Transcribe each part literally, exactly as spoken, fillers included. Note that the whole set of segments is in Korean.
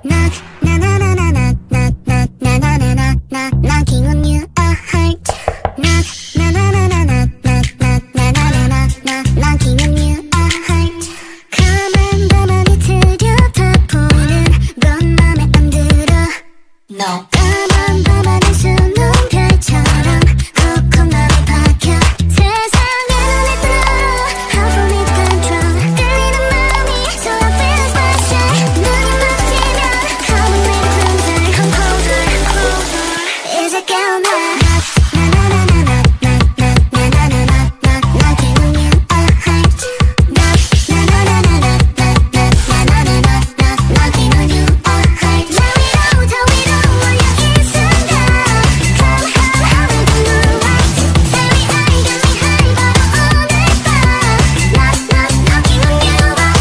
Knocking on you a heart. Knocking on you a heart. 가만 가만히 들여다보는 건 맘에 안 들어. No. 가만 가만히 수놓은 별처럼 훅훅 맘에 박혀. 세상에 눈에 들어. How for me to control. 끌리는 마음이 so I feel special. 눈이 막히면 How we made a closer. Come closer, closer. Is it girl now?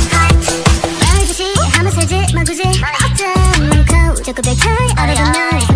자꾸 별 차이 알아도 날